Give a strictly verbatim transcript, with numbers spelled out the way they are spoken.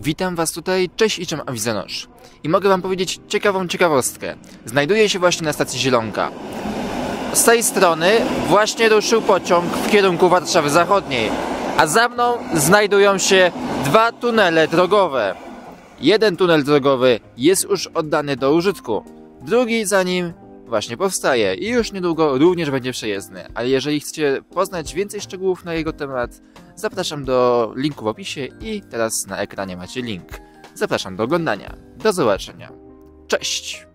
Witam was tutaj, cześć i czym Awizonosz. I mogę wam powiedzieć ciekawą ciekawostkę. Znajduję się właśnie na stacji Zielonka. Z tej strony właśnie ruszył pociąg w kierunku Warszawy Zachodniej, a za mną znajdują się dwa tunele drogowe. Jeden tunel drogowy jest już oddany do użytku, drugi za nim właśnie powstaje i już niedługo również będzie przejezdny. Ale jeżeli chcecie poznać więcej szczegółów na jego temat, zapraszam do linku w opisie i teraz na ekranie macie link. Zapraszam do oglądania. Do zobaczenia. Cześć!